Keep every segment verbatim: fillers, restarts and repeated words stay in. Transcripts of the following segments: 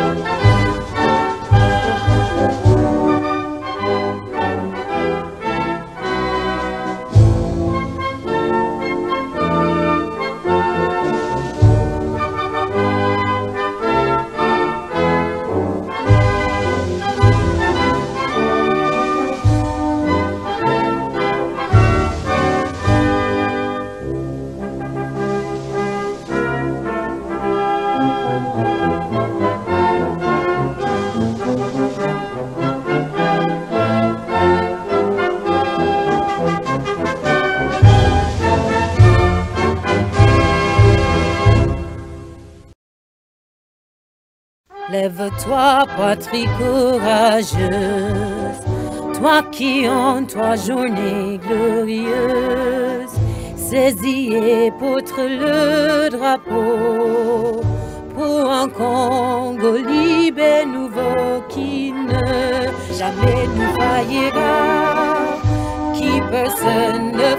Lève-toi, patrie courageuse, toi qui en toi journée glorieuse, saisis et poutre le drapeau pour un Congo libre et nouveau qui ne jamais nous faillira, qui personne ne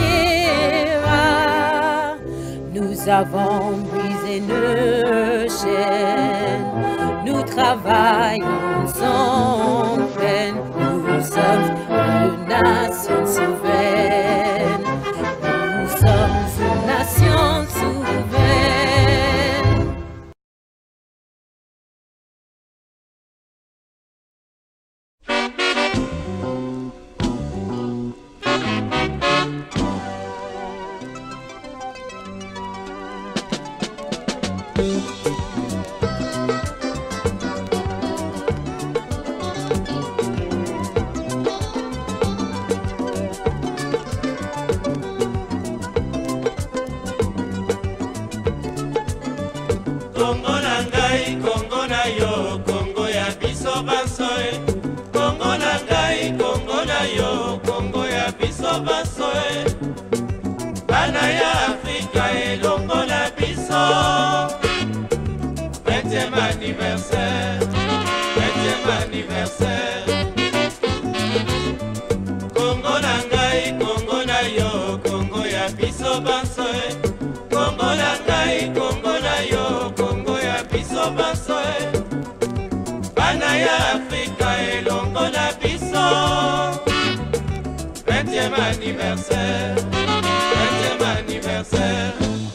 faillira. Nous avons brisé nos chaînes, nous travaillons sans peine, nous sommes une nation souveraine, nous sommes une nation souveraine. Congo na ngai, Congo na yo, Congo ya biso bansoe. Congo na ngai, Congo na yo, Congo ya biso bansoe. Bana ya Afrika elongo na biso. Vingtième anniversaire, vingtième anniversaire. Congo na ngai, Congo na yo, Congo ya biso bansoe. Congo na ngai, Congo na yo, Congo ya biso bansoe. Bana ya Afrika elongo na biso. Vingtième anniversaire, vingtième anniversaire.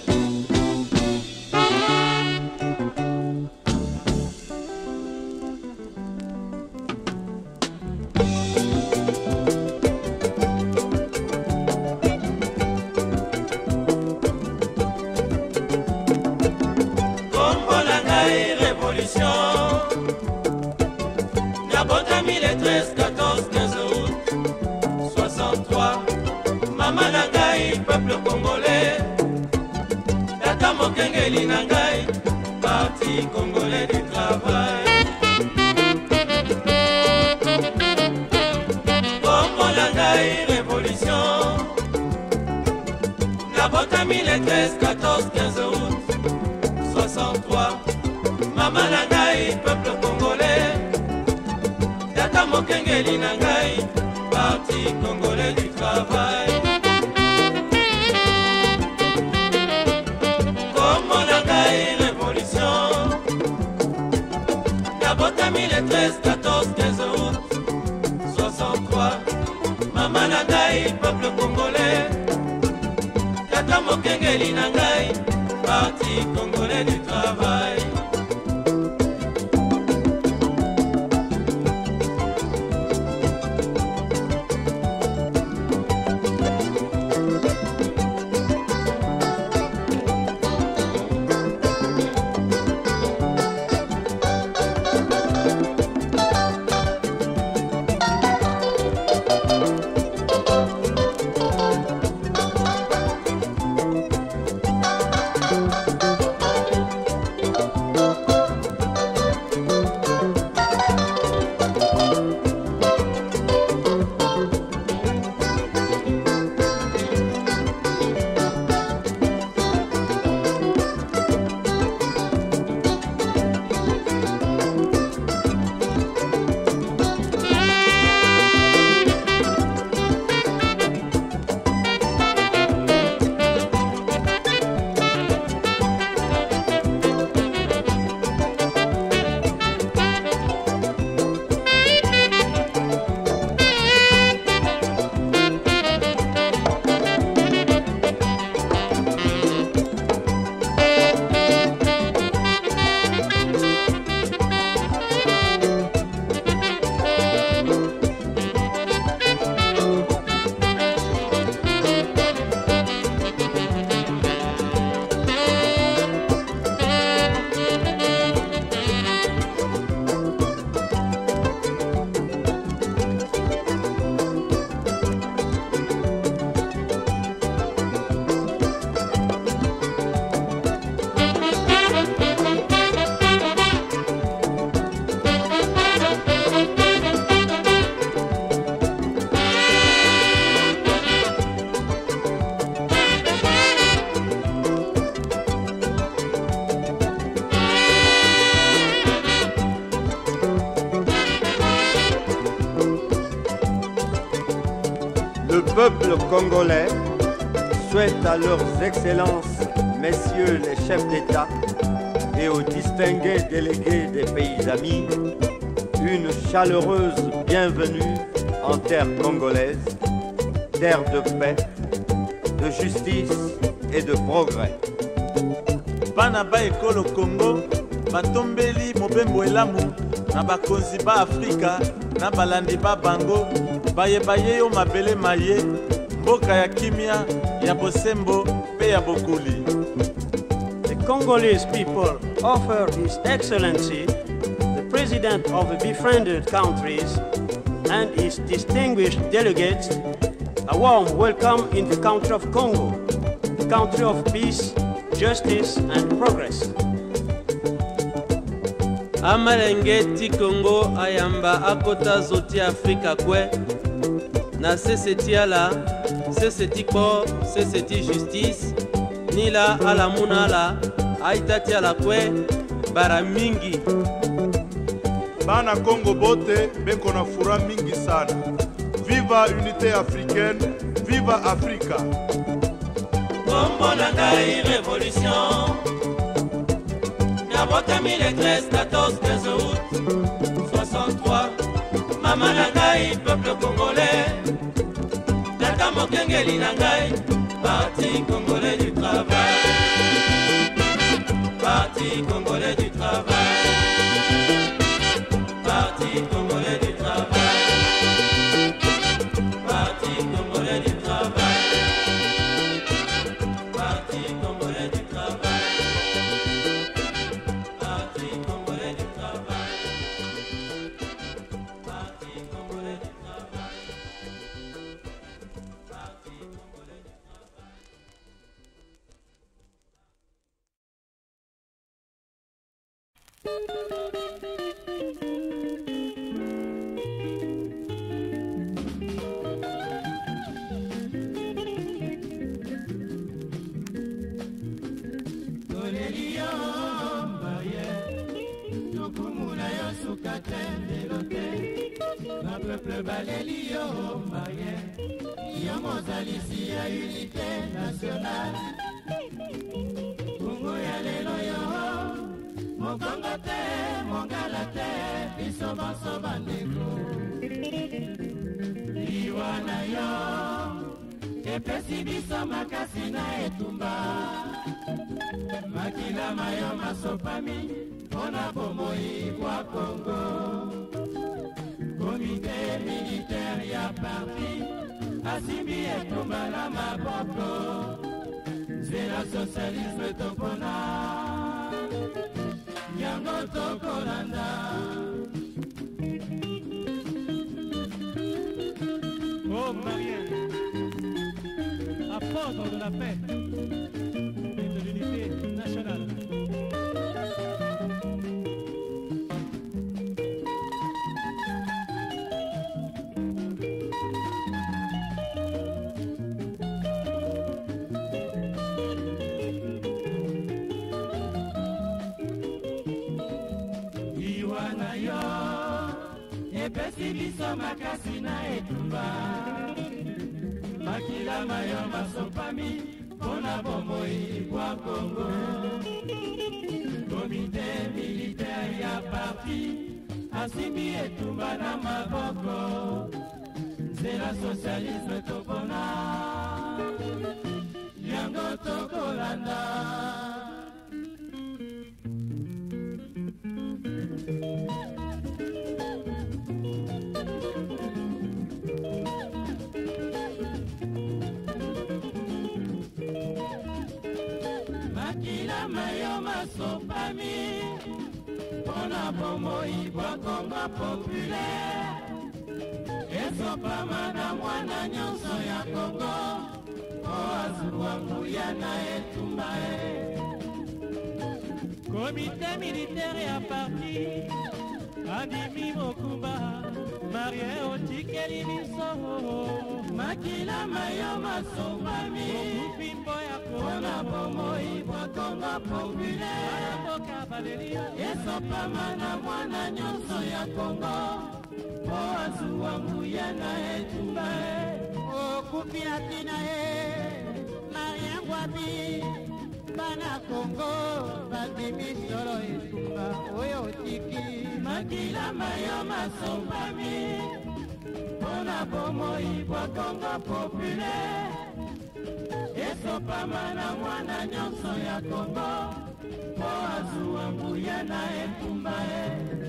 Nabotami les treize, quatorze, quinze août soixante-trois. Mama Nangai, peuple congolais. Tata Mokengeli Nangai, parti congolais du travail. Congo Nangai, révolution. Nabotami les treize, quatorze, quinze août soixante-trois. Mama Nangai, peuple congolais. Tata Mokengeli Nangai, parti congolais du travail. Congo Nangai, révolution. Nabotami les treize, quatorze, quinze août soixante-trois. Mama Nangai, peuple congolais. Tata Mokengeli Nangai, parti congolais du travail. peuple congolais souhaite à leurs excellences, messieurs les chefs d'État et aux distingués délégués des pays amis, une chaleureuse bienvenue en terre congolaise, terre de paix, de justice et de progrès. Bana ba ekolo Congo batombeli mobembo elamu na bakonzi ba Afrika na balandi ba bango bayebaye yo mabele maye mboka ya kimia ya bosembo pe ya bokuli. The Congolese people offer His Excellency, the President of the befriended countries, and his distinguished delegates, a warm welcome in the country of Congo, the country of peace, justice and progress. Amalengeti Congo ayamba akota zoti Afrika kwe na seseti ala seseti ko seseti justice nila ala munala aitati ala kwe bara mingi. Bana Congo bote beko na fura mingi sana. Viva unité africaine, viva Africa. Kombo na ngai révolution Nabotami le treize, quatorze, quinze août soixante-trois. Mama na ngai peuple congolais Tata mokengeli na ngai Parti congolais du travail. Parti congolais du travail. Parti congolais du travail. Parti congolais du travail. Parti congolais du travail. Parti congolais du travail. Parti congolais du travail. Parti congolais du travail. Peuple baleli yo maye yo mozalisi ya unité nationale Congo ya lelo yo mokongo te mongala te biso baso bandeko liwa na yo epesi biso makasi na etumba makila mayo masopami mpona bomoi kwa Congo. Comité militaire ya parti asimbi etumba na maboko nzela socialisme topona yango tokolanda. Oh Marielle, apôtre de la paix et de l'unité nationale. Epesi biso makasi na etumba makila mayo masopami mpona bomoi kwa Congo. Komite militaire ya parti asimbi etumba na maboko nzela socialisme topona yango tokolanda. Makila mayo masopami mpona bomoi bwa Congo populaire esopama na mwana nyonso ya Congo po azwa nguya na etumba e. Komite militaire ya parti andimi mokumba marie otikeli biso makila mayo masopami okupimbo ya mpona bomoi bwa Congo populaire mboka baleli esopama na mwana nyonso ya Congo po azwa nguya na etumba e. okupi na tina ye Marien Ngwabi bana Kongo bandimi solo etumba oyo otiki makila mayo masombami mpona bomoi bwa Kongo populaire esopama na mwana nyonso ya Kongo po azuwa nguya na etumba e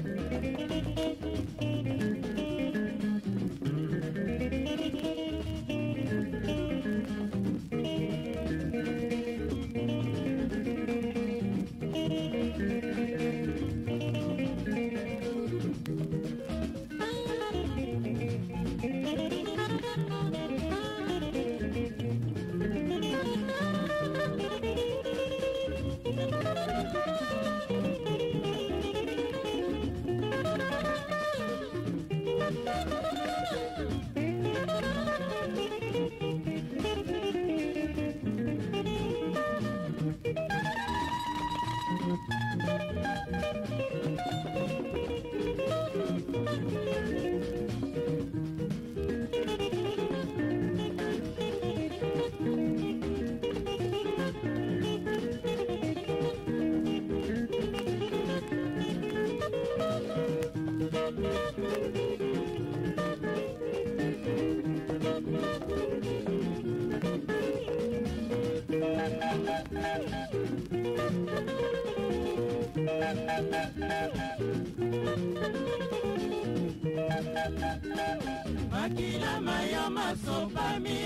makila mayo masopami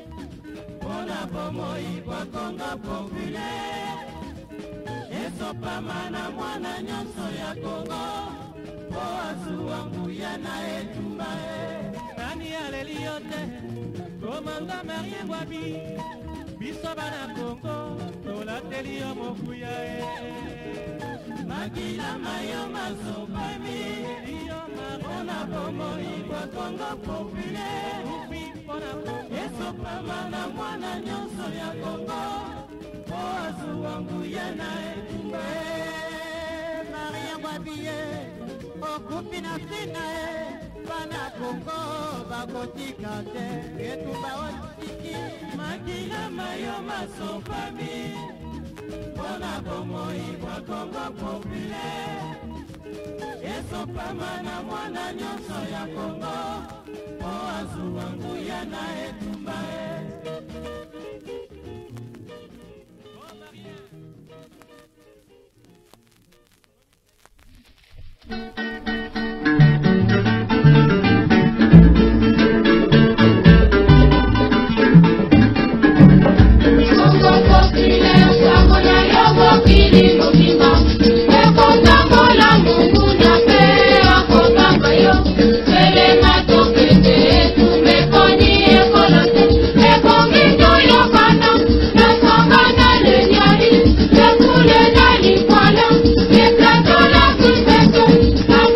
mpona bomoi bwa Kongo populaire esopama na mwana nyonso ya Kongo po azuwa nguya na etumba e nani aleli yo te komanga Marien Ngwabi biso bana Kongo tolateli yo mokuya e makila mayo masopami mpona bomoi bwa Kongo populaire esopama na mwana nyonso ya Kongo po azuwa nguya na etumba e Marien Ngwabi okupi na tina e bana Kongo bakotika te etumba otiki makila mayo masopami mpona bomoi bwa Kongo populaire esopama na mwana nyonso ya Kongo po azuwa nguya na etumba e Thank you.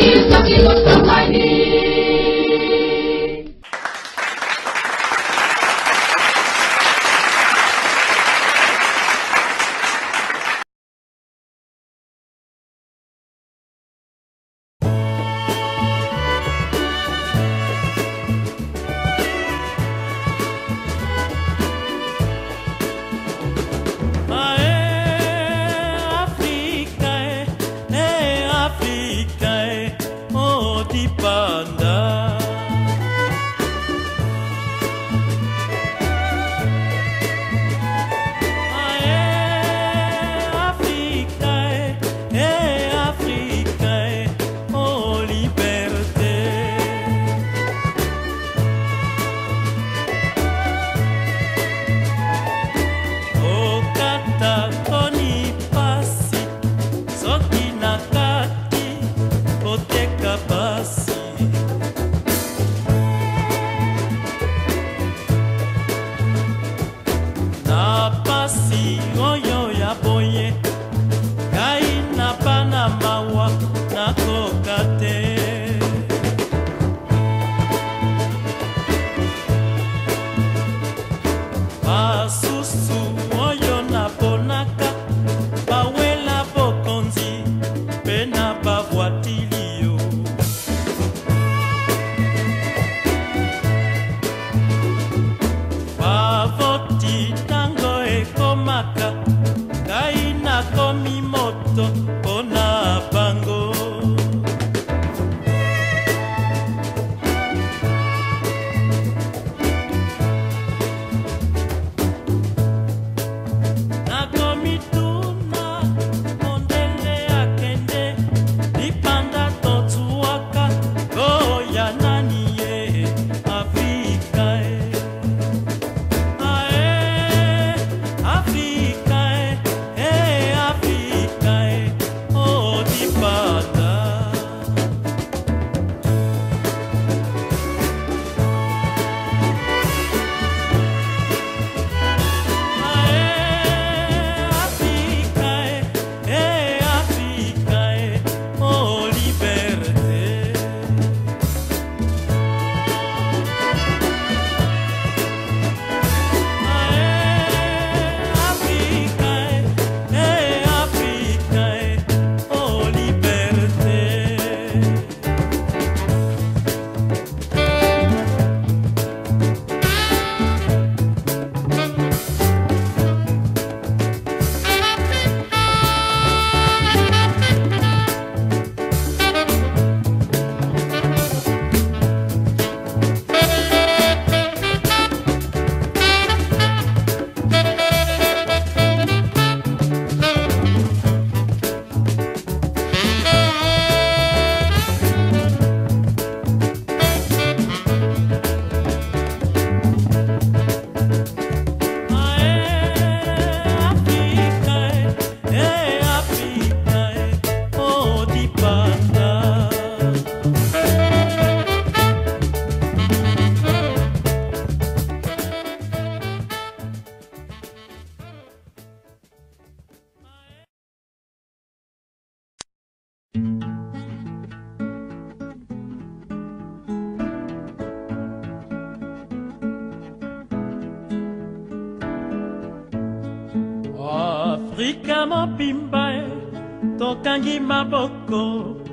Afrika mobimba e tokangi maboko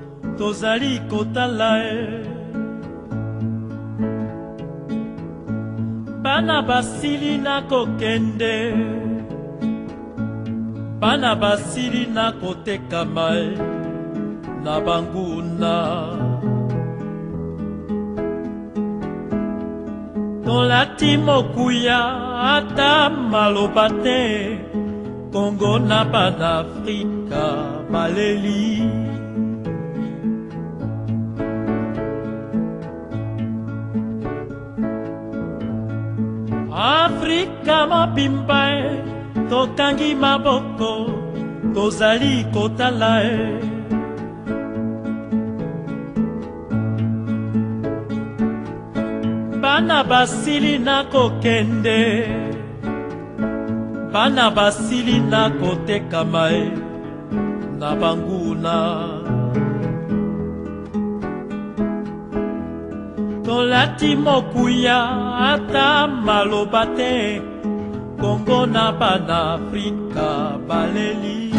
tozali kotala e bana basili na kokende bana basili na kotekama e na banguna tolati mokuya ata maloba te Congo na Pan-Afrika baleli Afrika mobimba e tokangi maboko tozali kotala e bana basili na kokende bana basili na kotekama e na banguna tolati mokuya ata maloba te Kongo na bana Afrika baleli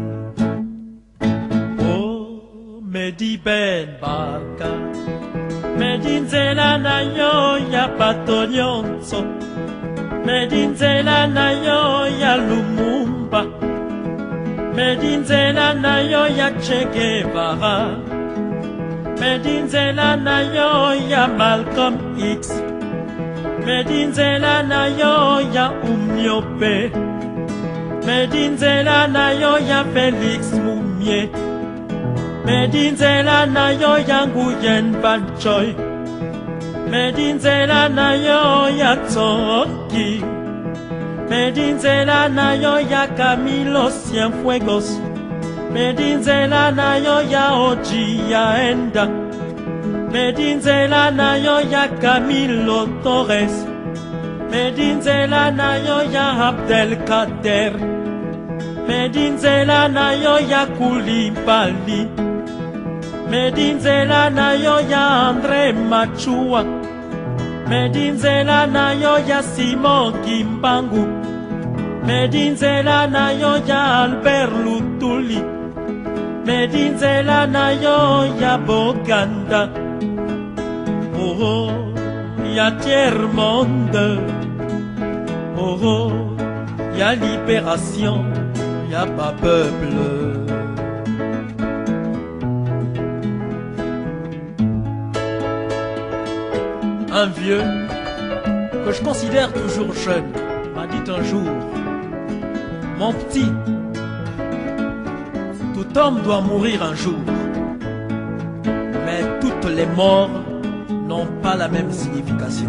Oh Medi Ben Barka Medi nzela na yo ya bato nyonso Medi nzela na yo ya Lumumba Medi nzela na yo ya Che Guevara Medi nzela na yo ya Malcolm X Medi nzela na yo ya Umniope Medi nzela na yo ya Félix Mumie Medi nzela na yo ya Nguyen Van Choi Medi nzela na yo ya Tsoki Medi nzela na yo ya Camilo Cienfuegos Medi nzela na yo ya Oji ya Enda Medi nzela na yo ya Camilo Torres Medi nzela na yo ya Abdelkader Medi nzela na yo ya Koulibaly Medi nzela na yo ya André Machua Medi nzela na yo ya Simon Kimbangu Medi nzela na yo ya Albert Lutuli Medi nzela na yo ya Boganda Oh, oh ya tiers-monde Oh, oh ya libération Y'a pas peuple Un vieux que je considère toujours jeune m'a dit un jour Mon petit, tout homme doit mourir un jour Mais toutes les morts n'ont pas la même signification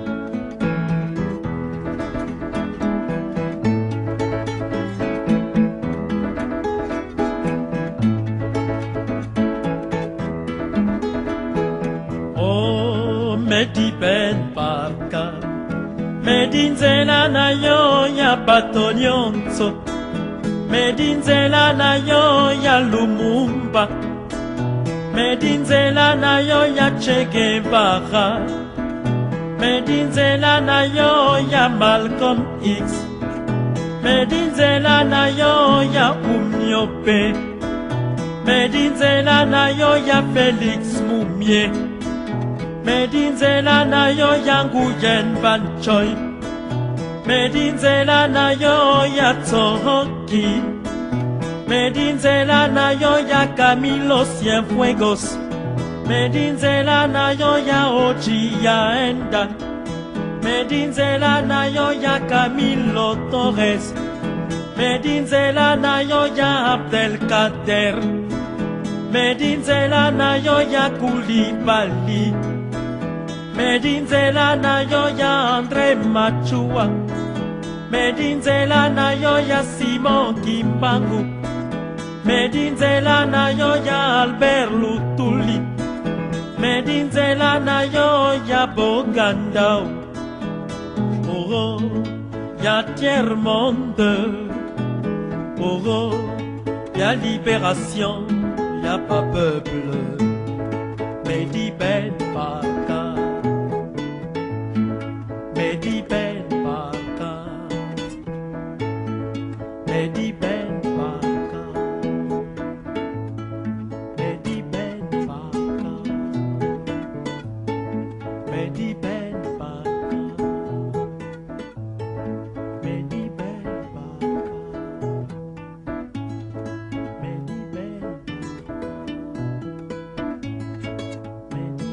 Medi Ben Barka Medi nzela na yo ya bato nyonso Medi nzela na yo ya Lumumba Medi nzela na yo ya Che Guevara Medi nzela na yo ya Malcolm X Medi nzela na yo ya Umniope Medi nzela na yo ya Félix Mumie Medi nzela na yo ya Nguyen Van Choi Medi nzela na yo ya Tsoki Medi nzela na yo ya Camilo Cienfuegos Medi nzela na yo ya Oji ya Enda Medi nzela na yo ya Camilo Torres Medi nzela na yo ya Abdelkader Medi nzela na yo ya Koulibaly Medi nzela na yo ya André Machua Medi nzela na yo ya Simon Kimbangu Medi nzela na yo ya Albert Lutuli Medi nzela na yo ya Boganda Oh, oh ya tiers-monde Oh, oh ya libération Y'a pas peuple Medi Ben Barka Medi Ben Barka Medi Ben Barka Medi Ben Barka Medi Ben Barka Medi Ben Barka Medi Ben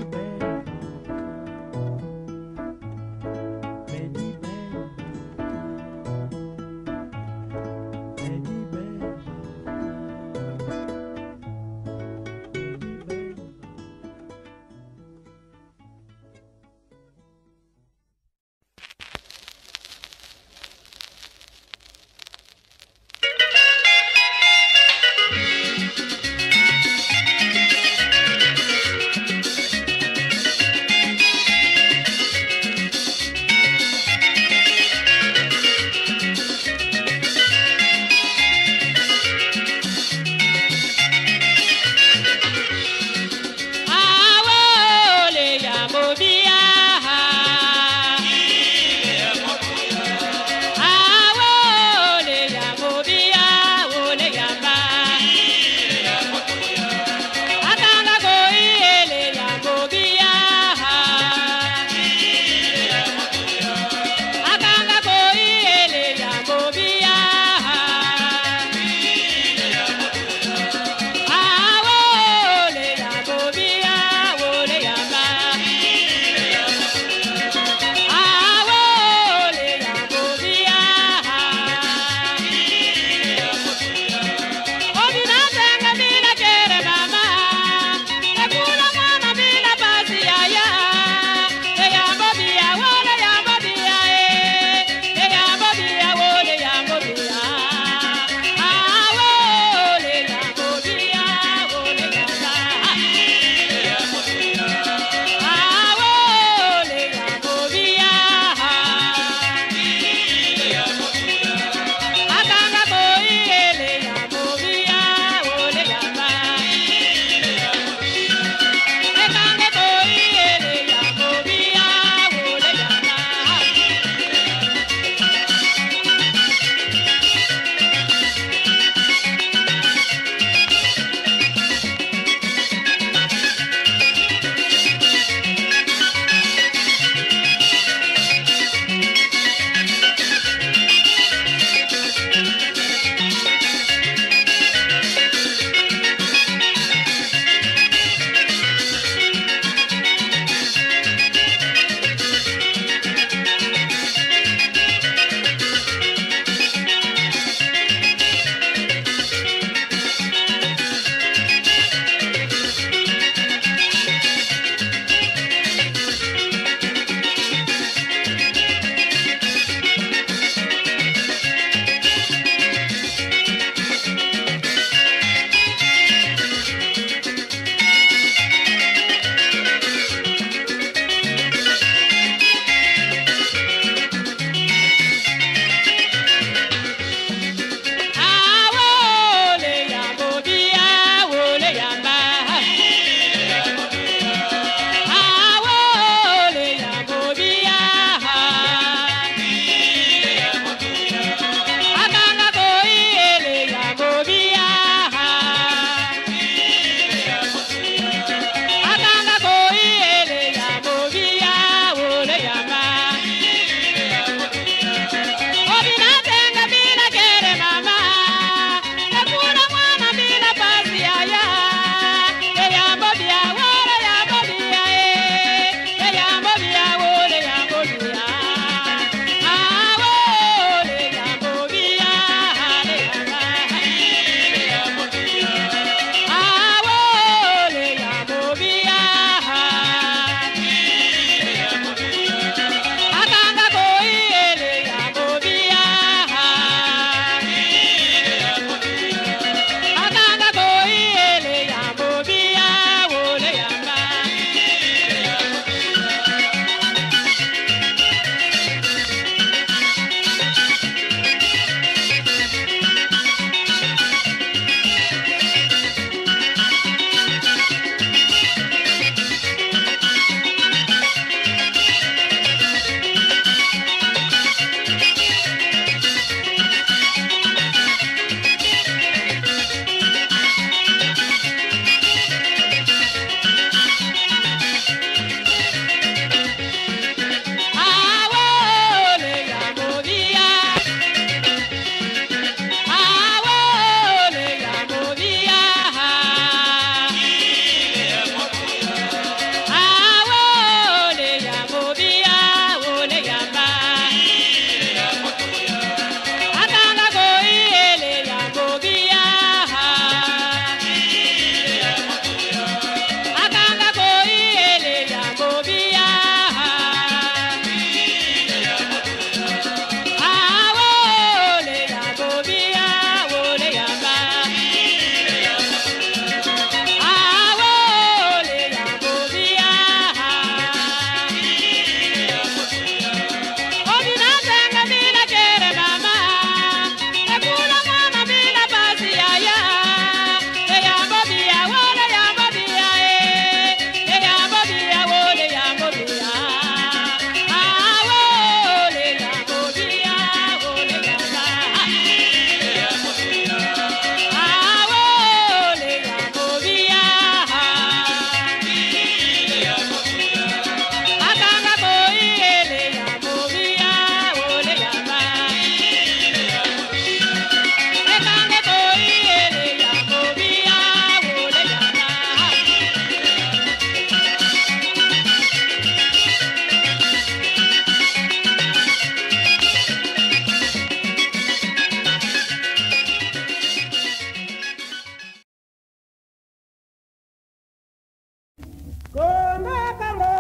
Congo, Congo,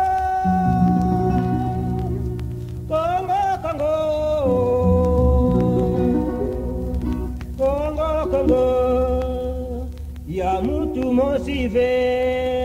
Congo, Congo, Congo, Congo, ya mutu mosive.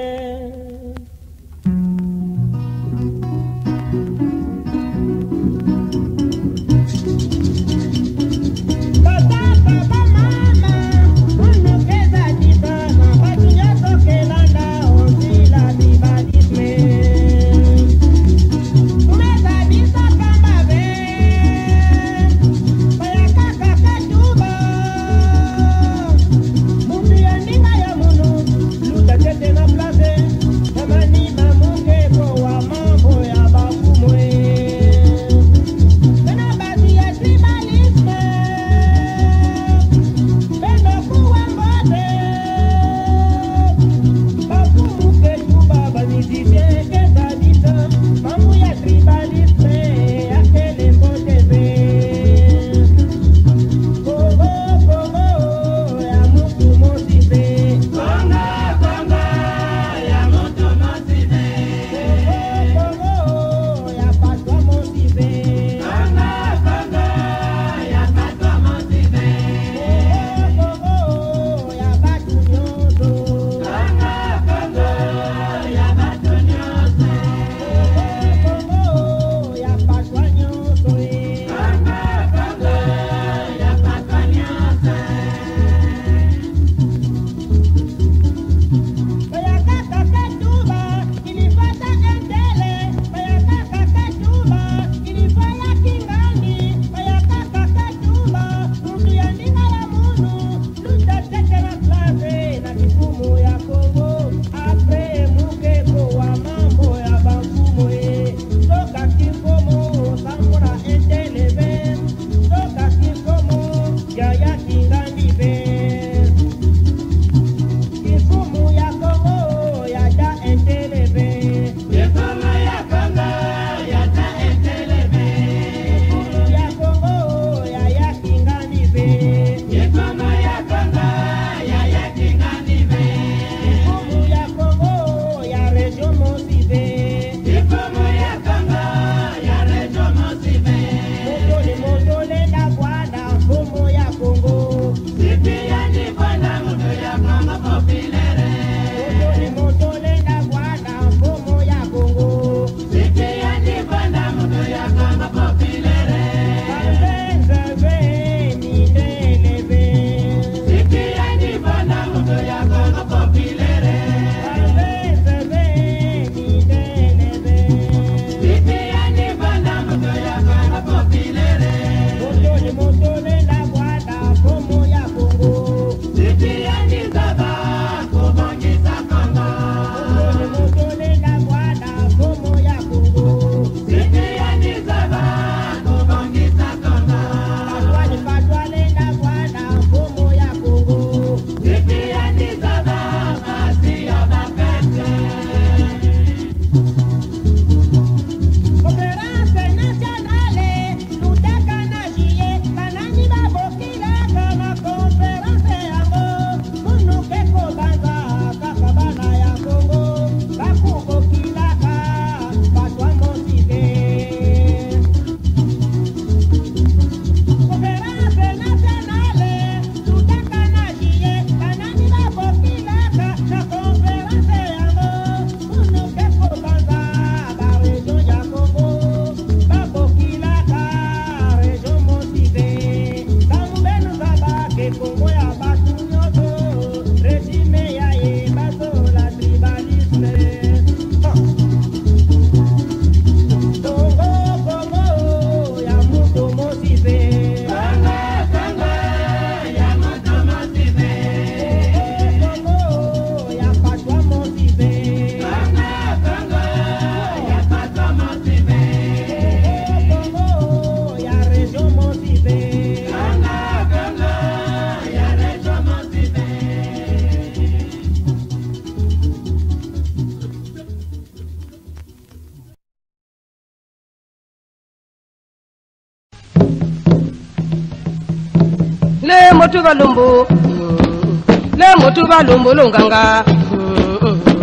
le motu balumbu le motu balumbu lunganga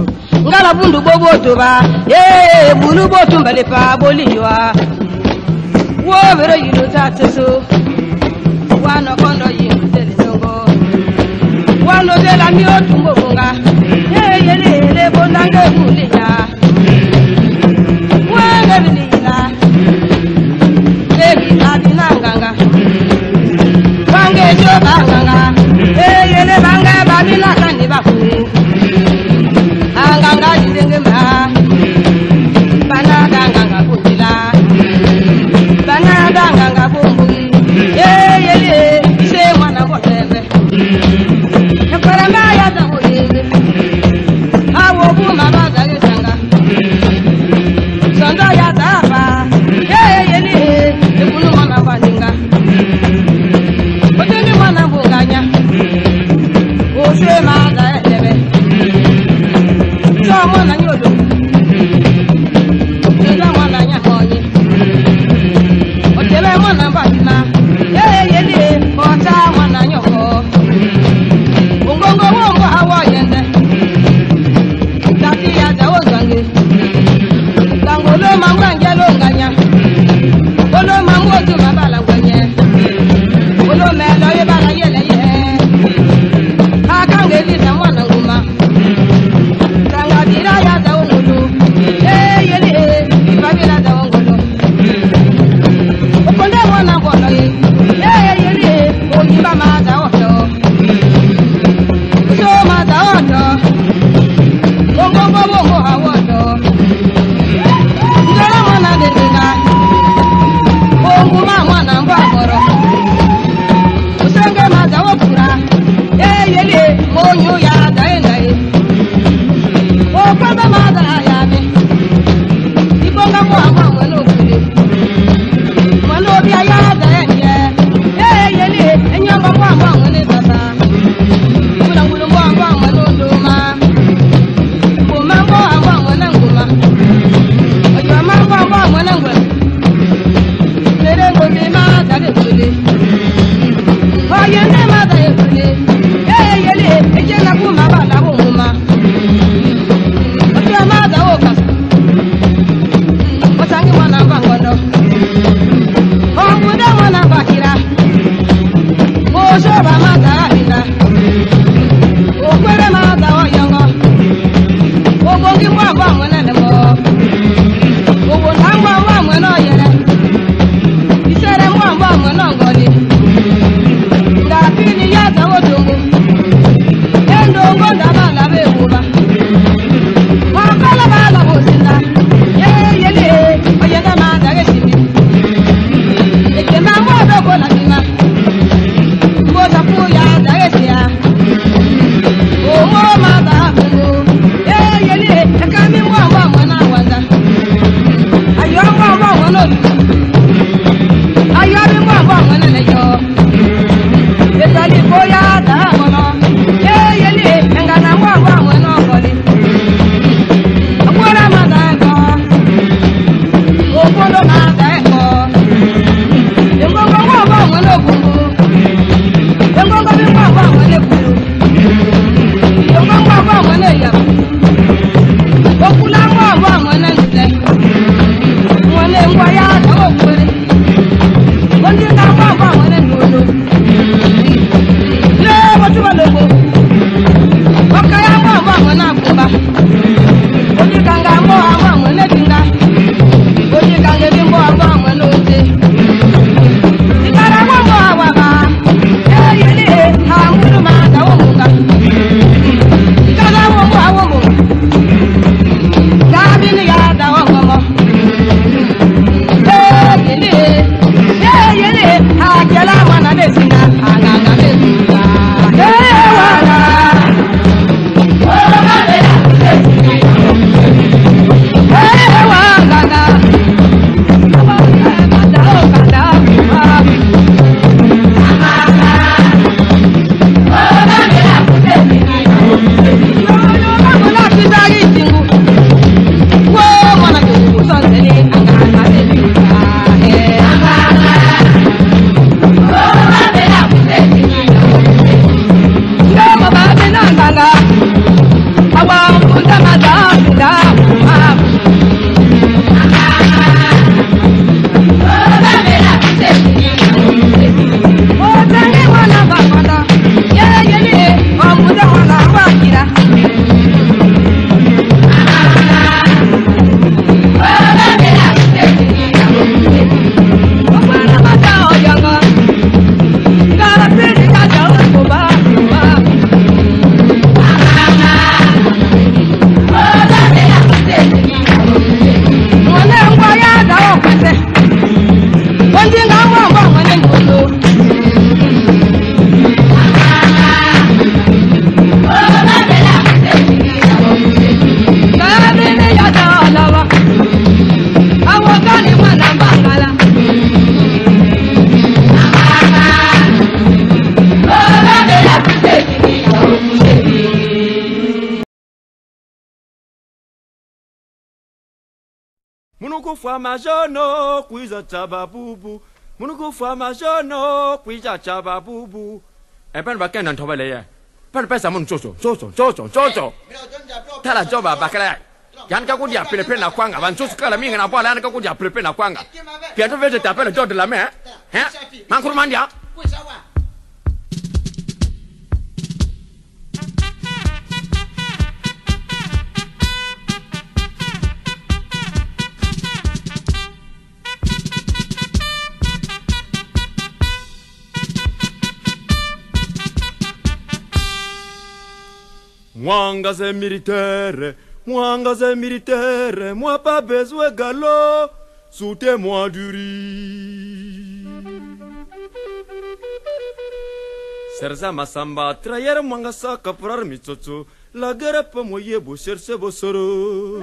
ngala bundu bobo toba eh bulu botu mbale pa boliwa wo bero yino tateso wano kondo yino tele songo wano bela mi otumbo bunga eh yele le bonange kulinya wanga bilila ebi adina nganga wange joga nganga eh yele banga babila kandi baku anganga jidenge ma bana ganga kutila bana ganga bumbu eh yele se mwana botebe yakara ma ya da oyebe awo buma baza gesanga sonda ya daba eh yele ekunu mwana baninga otende mwana bunganya o se ma da edebe so mwana nyodo nda mwana nya honye otebe mwana batima eh yele ota mwana nyoko ungongo wongo hawo yende dati ya dawo zange dangolo mangwanje longanya olo mango tu mabala ngwenye olo melo ye bala yele ye akange lisa mwana nguma tanga dira ya dawo ngulu eh yele ibabila dawo ngulu okonde mwana ngolo ye eh yele oyiba ma dawo to so ma dawo to bongo bongo hawo to ndara mwana denga bongo ma mwana mbagoro usenge ma dawo pura eh yele monyo ya daenda ye o kwamba ma da ya be ibonga mo ama mwelo kule mwelo bia ya daenda eh yele enyamba mo ama mwele baba kuna ngulo mo ama mwelo ndoma o mambo ama mwele nguma oyo mambo ama mwele ngwe tere ngome ma da le kule oyo ne ma da le kule eh yele ejena ku ma ba la bo nguma oyo ma da o kasa otangi mwana bangondo ongude mwana bakira ojoba ma da ina okwere ma da o yongo ogongi mwa ba mwana le mo owo nangwa wa mwana yere isere mwa mwa mwana ngoli ngapini ya da o dungu endo ngonda ba la be buba wakala ba la bosina ye yele oyenda ma da ge sini eke ma mo do ko la tina mo da pu ya da ge sia o mo ma da bungu ye yele aka mi mo mo Munuku fama jono kuiza chaba bubu. Munuku fama jono kuiza chaba bubu. Eh ben baken nan toba leye. Ben pesa mun chocho chocho chocho chocho. Tala joba bakala. Yan ka kudia pepe na kwanga ban chocho kala minga na bwala yan ka kudia pepe na kwanga. Bientôt je t'appelle le jour de la main. Hein? Mankuru mandia. Mwanga c'est militaire, Mwanga c'est militaire, moi pas besoin galop, soutez-moi du riz. Serza masamba, trayer Mwanga sa kaprar mitsotso, la guerre peut moyer beau chercher vos soro.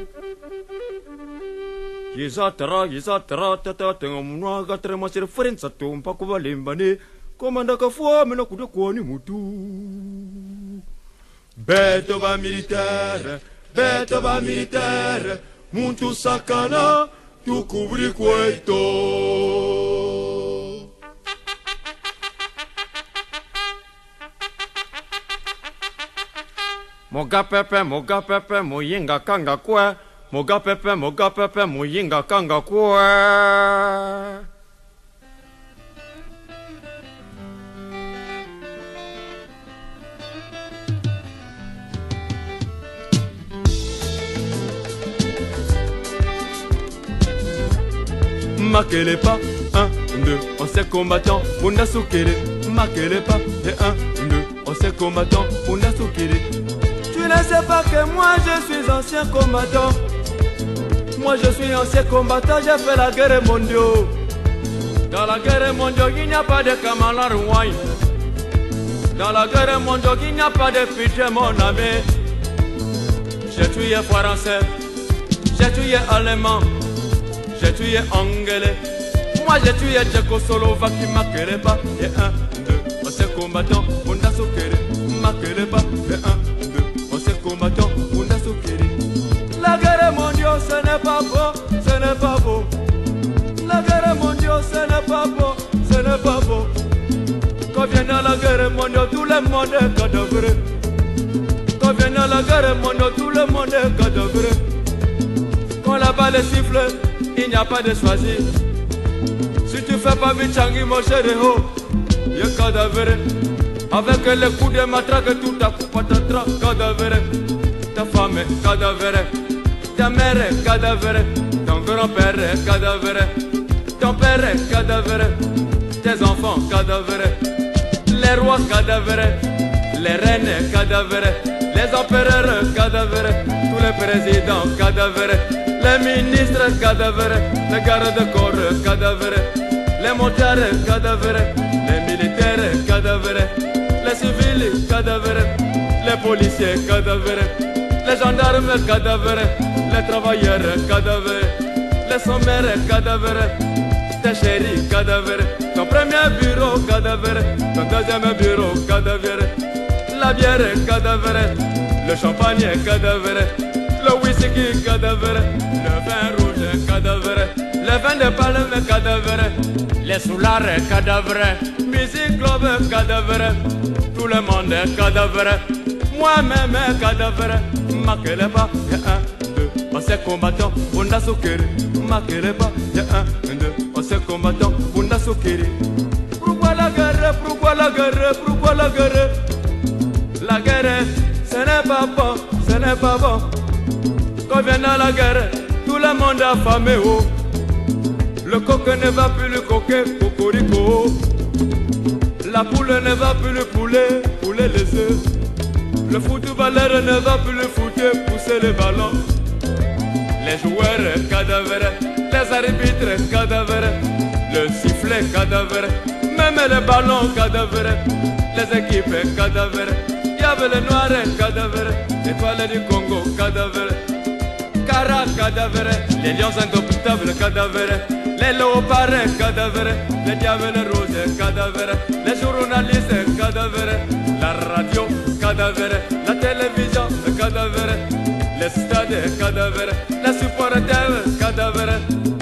Yizatra, yizatra, tata, tengo Mwanga trema sur frenza tumpa kuba limbane, komanda kafua mena kude kwani mutu. Beto va militaire, beto va militaire, muntu sakana, tu cubri cueto. Moga pepe, moga pepe, moyinga kanga kwe, moga pepe, moga pepe, moyinga kanga kwe. Marquez les pas, un, deux, on s'est combattant, on a soukéré. Marquez les pas, et un, deux, on s'est combattant, on a soukéré. Tu ne sais pas que moi je suis ancien combattant. Moi je suis ancien combattant, j'ai fait la guerre mondiale. Dans la guerre mondiale, il n'y a pas de Kamala Rouaille. Dans la guerre mondiale, il n'y a pas de pitié, mon ami. J'ai tué français, j'ai tué allemand. J'ai tué anglais, moi j'ai tué tchécoslovaque, marquez pas, et un, deux, on s'est combattant, on a soukéré, marquez pas, et un, deux, on s'est combattant, on a soukéré. La guerre mondiale, ce n'est pas beau, ce n'est pas beau. La guerre mondiale, ce n'est pas beau, ce n'est pas beau. Quand vient la guerre mondiale, tout le monde est cadavre. Quand vient la guerre mondiale, tout le monde est cadavre. Quand la balle siffle, il n'y a pas de choisir. Si tu fais pas Michangi, mon chéri, oh, il y a cadavre. Avec les coups de matraque, tout à coup, patatras, cadavre. Ta femme est cadavre, ta mère est cadavre, ton grand-père est cadavre, ton père est cadavre, tes enfants cadavre, les rois cadavres, les reines cadavres, les empereurs cadavres, tous les présidents cadavres. Les ministres cadavres, les gardes-corps cadavres, les motards cadavres, les militaires cadavres, les civils cadavres, les policiers cadavres, les gendarmes cadavres, les travailleurs cadavres, les sommaires cadavres, tes chéris cadavres, ton premier bureau cadavre, ton deuxième bureau cadavre, la bière cadavre, le champagne cadavre, le whisky cadavre, le vin rouge cadavre, le vin de palme cadavre, les soulards cadavre, musique club cadavre, tout le monde est cadavre, moi-même cadavre, marquez les pas, y'a un, deux, on s'est combattant, on a soukéré, marquez les pas, y'a un, deux, on s'est combattant, on a soukéré. Pourquoi la guerre, pourquoi la guerre, pourquoi la guerre? La guerre, ce n'est pas bon, ce n'est pas bon. Quand vient la guerre, tout le monde a affamé, oh. Le coq ne va plus le coquer, cocorico. La poule ne va plus le poulet, poulet les œufs. Le footballeur ne va plus le foutre, pousser les ballons. Les joueurs cadavres, les arbitres cadavres, le sifflet cadavre, même les ballons cadavres, les équipes cadavres. Il y avait les noirs cadavres, les étoiles du Congo cadavres. Cara cadavre, les lions indomptables cadavres, les léopards cadavres, les diables roses cadavres, les journalistes cadavres, la radio cadavre, la télévision cadavre, les le stade cadavre, la supporter cadavre.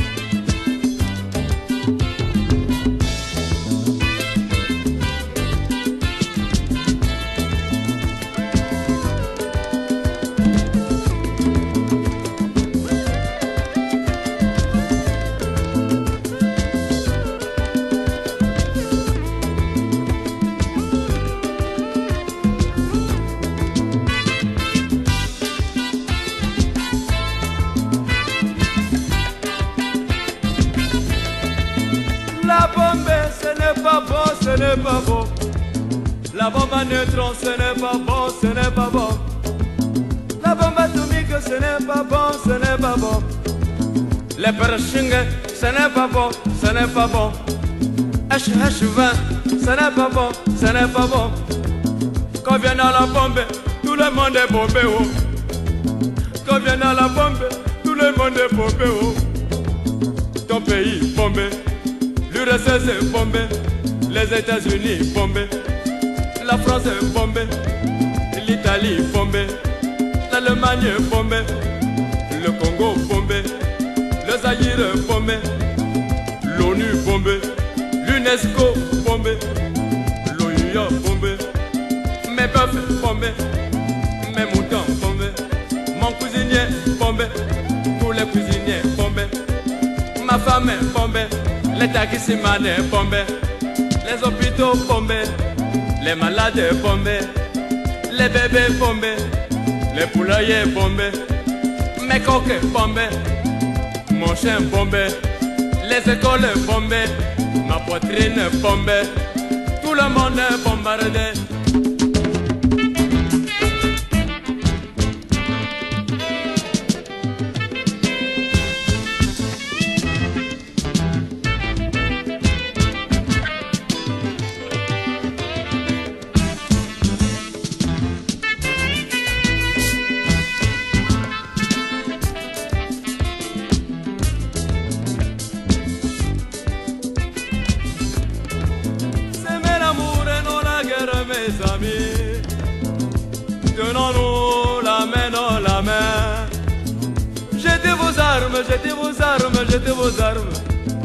La bombe, ce n'est pas bon, ce n'est pas bon. La bombe à neutrons, ce n'est pas bon, ce n'est pas bon. La bombe atomique, ce n'est pas bon, ce n'est pas bon. Les pershing, ce n'est pas bon, ce n'est pas bon. H H vingt, ce n'est pas bon, ce n'est pas bon. Quand vient dans la bombe, tout le monde est bombé. Oh. Quand vient dans la bombe, tout le monde est bombé. Oh. Ton pays bombé. L'U R S S est bombé, les États-Unis bombés, la France est bombée, l'Italie bombée, l'Allemagne est bombée, le Congo bombé, le Zaïre bombé, l'ONU bombé, l'UNESCO bombé, l'O U A bombé, mes bœufs bombés, mes moutons bombés, mon cuisinier bombé, tous les cuisiniers bombés, ma femme est bombée. Les taximans est bombé, les hôpitaux bombés, les malades bombés, les bébés bombés, les poulaillers bombés, mes coques bombés, mon chien bombé, les écoles bombées, ma poitrine bombée, tout le monde est bombardé. Mes amis, tenons-nous la main dans la main. Jetez vos armes, jetez vos armes, jetez vos armes.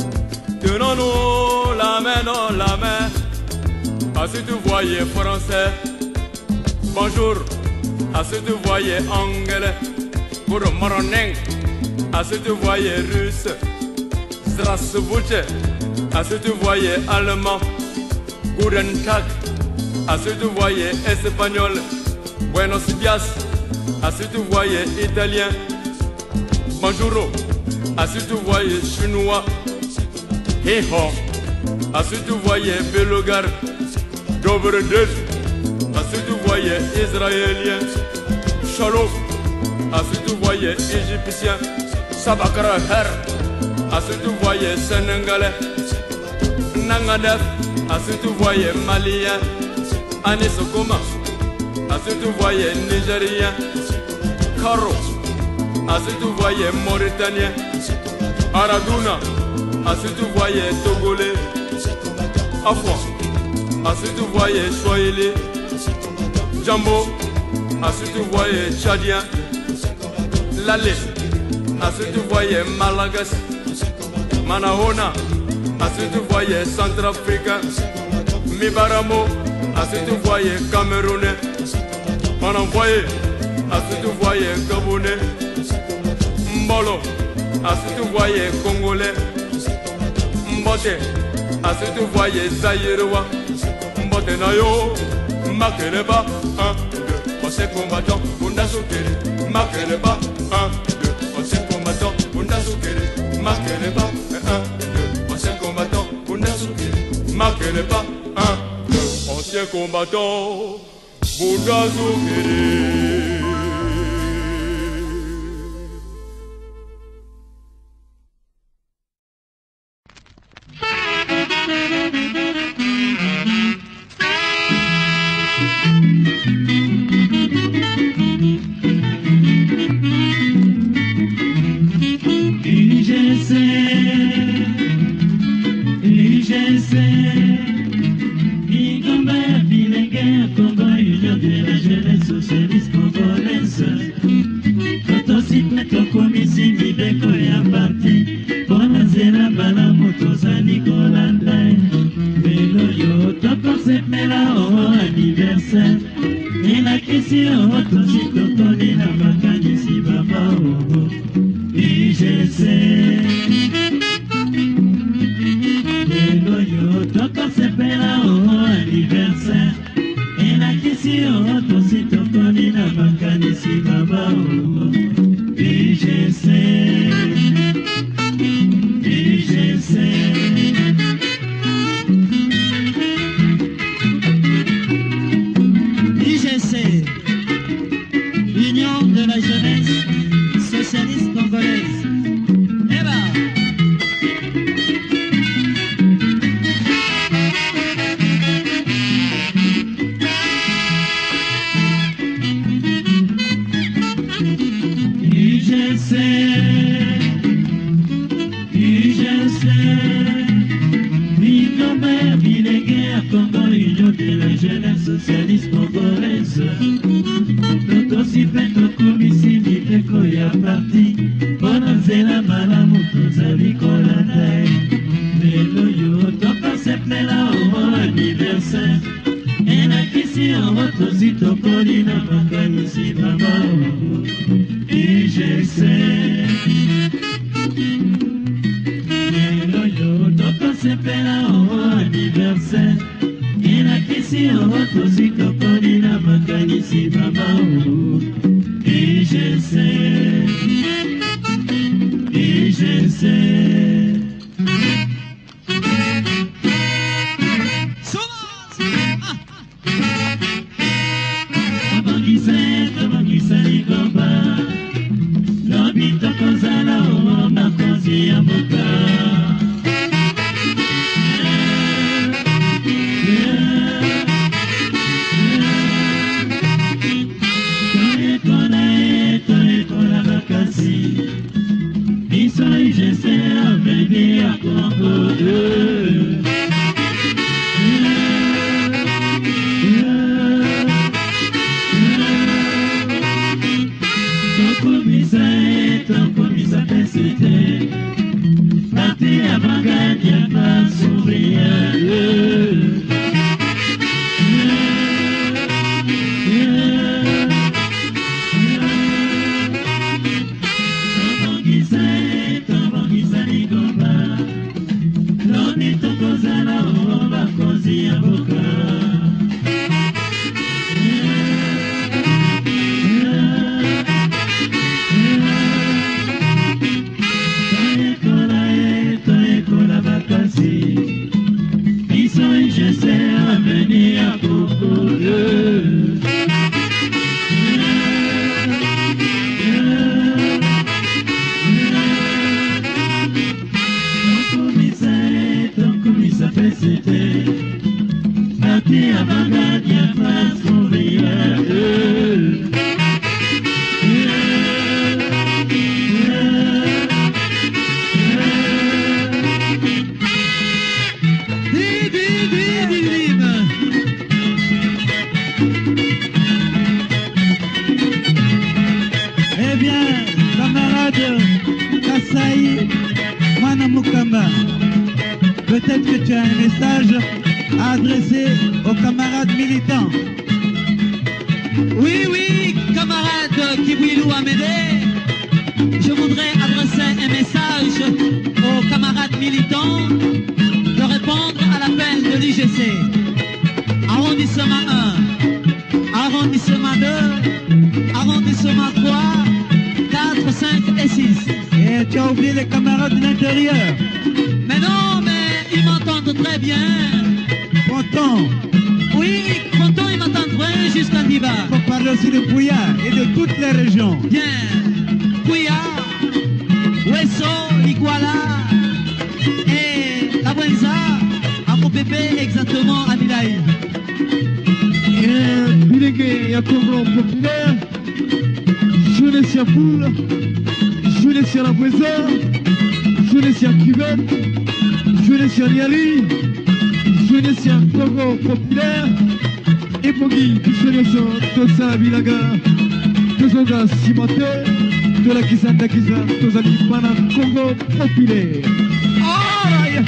Tenons-nous la main dans la main. Ah, si tu voyais français, bonjour. Ah, si tu voyais anglais, good morning. Ah, si tu voyais russe, здравствуйте. Ah, si tu voyais allemand, guten Tag. Ah, si tu voyais espagnol, buenos dias. Ah, si tu voyais italien, bonjour. Ah, si tu voyais chinois, hi-ho. Ah, si tu voyais belgar, dobre deux. Ah, si tu voyais israélien, shalom. Ah, si tu voyais égyptien, sabakra her. Ah, si tu voyais sénégalais, nangadef. Ah, si tu voyais malien, Anis Okuma. Ah, si tu voyais nigérien, Karo. Ah, si tu voyais mauritanien, Araduna. Ah, si tu voyais togolais, Afwa. Ah, si tu voyais Swahili, Jambo. Ah, si tu voyais tchadien, Lale. Ah, si tu voyais Malagas, Manahona. Ah, si tu voyais Centrafricain, Mibaramo. Ah, si tu voyais Camerounais, on envoyait. Ah, si tu voyais Gabonais, Mbolo. Ah, si tu voyais Congolais, Mbote. Ah, si tu voyais Zaïrois, Mbote Nayo, Makeleba. Un, deux, on s'est combattant, on a soukéré. Makeleba. Un, deux, on s'est combattant, on a soukéré. Makeleba. Un, deux, on s'est combattant, on a soukéré. Makeleba. Un, ancien combattant, Bouddha Zoukiri. U G C, U G C. Congo, Union de la jeunesse socialiste congolaise. sais, oui je sais, oui Gobert, oui les guerres, Congo, Union de la jeunesse socialiste congolaise. Toto si fait au commissi, miteko ya parti, bona nzela malamu tozali kolanda. Lelo yo toka seplela o anniversaire, enakisi omo tozi tokoli na makanisi mama. Et je sais, lelo yo toka seplela o anniversaire, enakisi omo tozi tokoli na makanisi mama. Et je sais, et je sais. Peut-être que tu as un message à adresser aux camarades militants. Oui, oui, camarade Kibouilou Amédée, je voudrais adresser un message aux camarades militants de répondre à l'appel de l'I G C. Arrondissement un, arrondissement deux, arrondissement trois, quatre, cinq et six. Et tu as oublié les camarades de l'intérieur. Mais non, mais ils m'entendent très bien. Content. Oui, content, ils m'entendent très jusqu'à Diva. Il faut parler aussi de Pouya et de toutes les régions. Bien. Pouya, Wesso, Iguala et la Buenza, à mon bébé exactement à Milaï. Et Bilingue, Yakongo populaire, jeunesse à Poule, jeunesse à la Buenza, jeunesse à Cuvette, jeunesse à Niali, jeunesse à Congo populaire, et Bogi, jeunesse à Tosa Bilaga, Tozoga Simate, de la Kizanda Kiza, Tozali Pana Congo populaire. Aïe!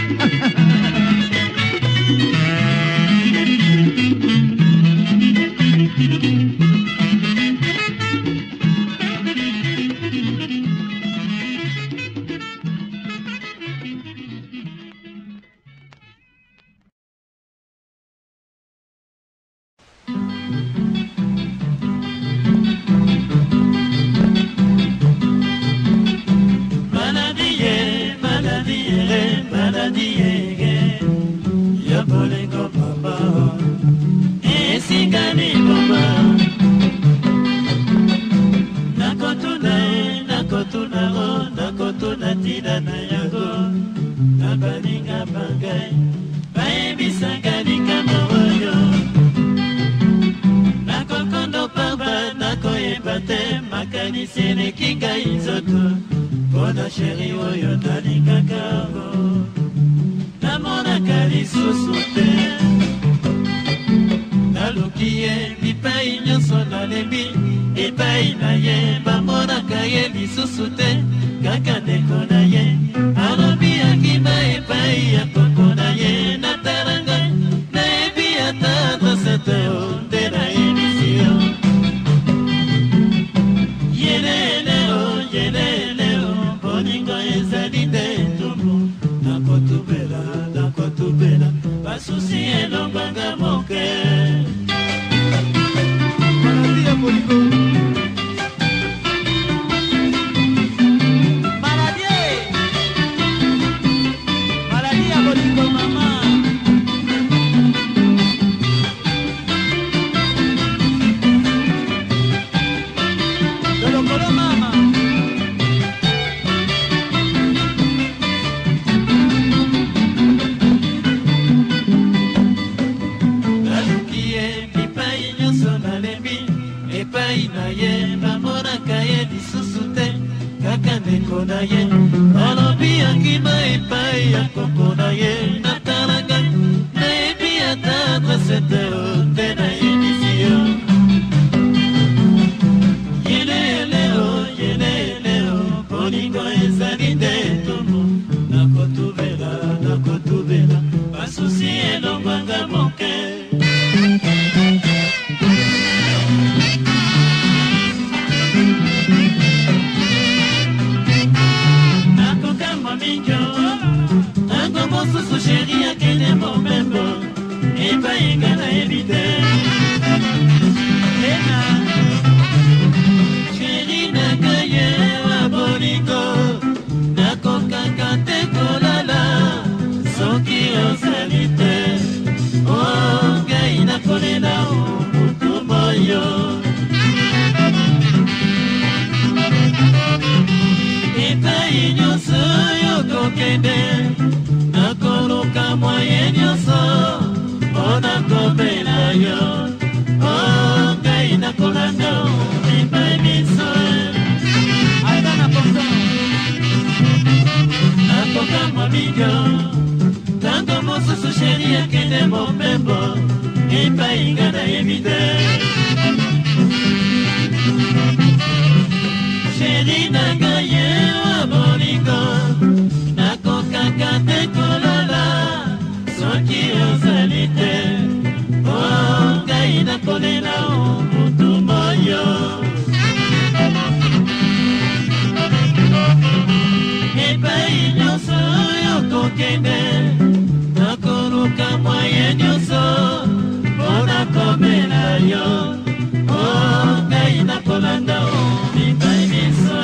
Maka makanisi eleki ngai nzoto mpo na sheri oyo nalingaka ngo namonaka lisusu te naluki ye bipai nyonso nalembi epai na ye bamonaka ye lisusu te kaka ndeko na ye alobi akima epai ya koko na ye natala ngai nayebi ata adrese nde nayebisi yo yelele o yelele o bolingo ezali nde ntumbu nakotubela nakotubela basusi elongwanga moke maladi ya bolingo na ye alobi akima epai ya koko na ye natalaka nayebi ata adrese te nde nayebisi yo yelele o yelele o bolingo ezali nde ntumbu nakotubela nakotubela basusi elongwanga moke mosusu sheri akende mobembo epainga na ebite ena sheri nakaye wa bolingo nakokaka te kolala soki ozali te o ngai nakolela o mutu moyo epai nyonso yokokende nakoluka mwaye nyonso mpona kobela yo o ngai nakolanda epai biso aida nakoka nakokamwa mingo ntango mosusu sheri akende mobembo epai nga nayebi te sheri na ngai ye wa bolingo nakokaka te kolala soki ozali te o ngai nakolela o mutu moyo epai nyonso yokokende nakoluka mwaye nyonso mpona kobela yo o ngai nakolanda o mipai biso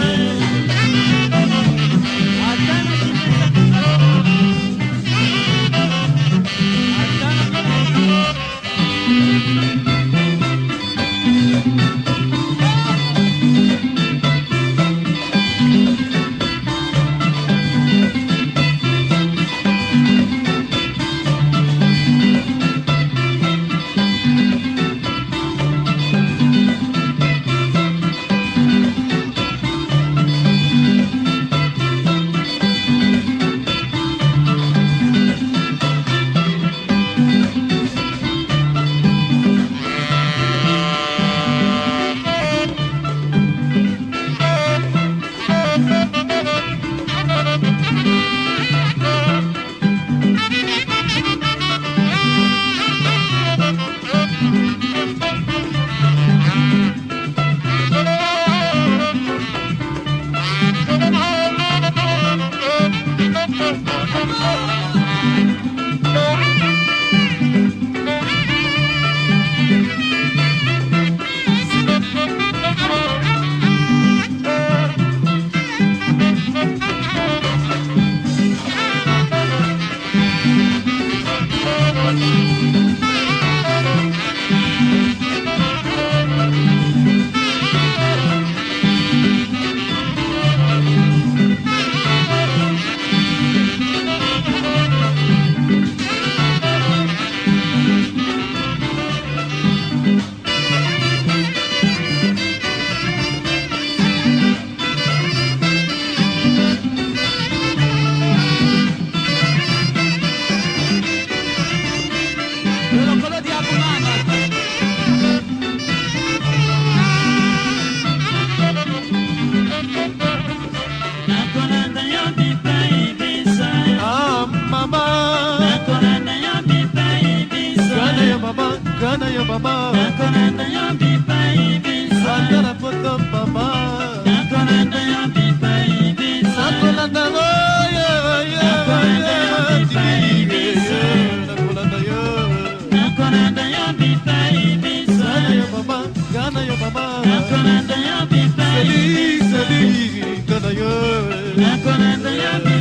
nakolanda yo bipai bisa. Ah mama, nakolanda yo bipai bisa. Gana yo mama, gana yo mama, nakolanda yo bipai bisa. Andana poto mama, nakolanda yo bipai bisa. nakolanda yo yo yo, nakolanda yo bipai bisa. Nakolanda yo, nakolanda yo bipai bisa. Gana yo mama, gana yo mama, nakolanda yo bipai bisa. Sali, sali, gana yo, nakolanda yo bipai.